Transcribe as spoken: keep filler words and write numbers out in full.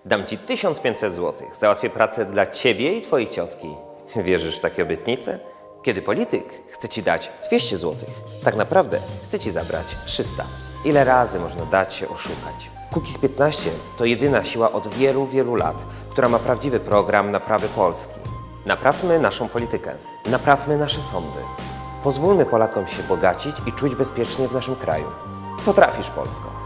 Dam ci tysiąc pięćset złotych. Załatwię pracę dla ciebie i twojej ciotki. Wierzysz w takie obietnice? Kiedy polityk chce ci dać dwieście złotych, tak naprawdę chce ci zabrać trzysta. Ile razy można dać się oszukać? Kukiz piętnaście to jedyna siła od wielu, wielu lat, która ma prawdziwy program naprawy Polski. Naprawmy naszą politykę. Naprawmy nasze sądy. Pozwólmy Polakom się bogacić i czuć bezpiecznie w naszym kraju. Potrafisz, Polsko.